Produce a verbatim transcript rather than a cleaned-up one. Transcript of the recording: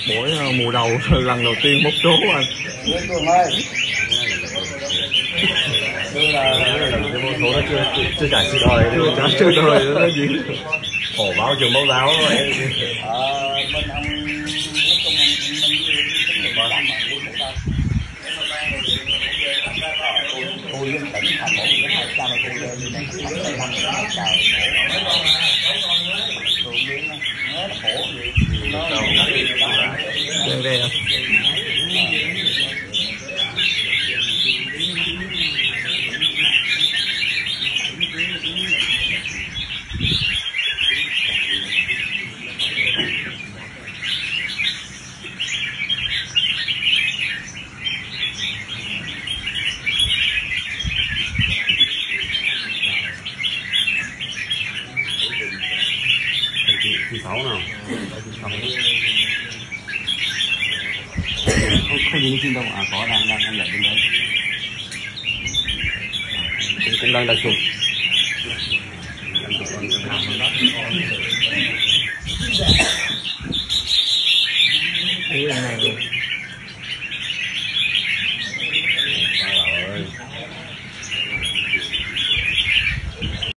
buổi mùa đầu lần đầu tiên móc số anh. Cường ơi. Đây là lần cái môn số nó chưa chưa trải sự đời, chưa trải sự đời nó gì khổ báo trường mẫu giáo vậy. Ờ, bên ông nói chung ông mình mình tính được tôi lên tỉnh thành mỗi người hai trăm tôi lên như này tôi lên năm trời tôi biết nó nó khổ gì nó đen đen thứ sáu nào có gì trên đâu à có đang đang đang dạy bên đấy cũng đang đang chụp.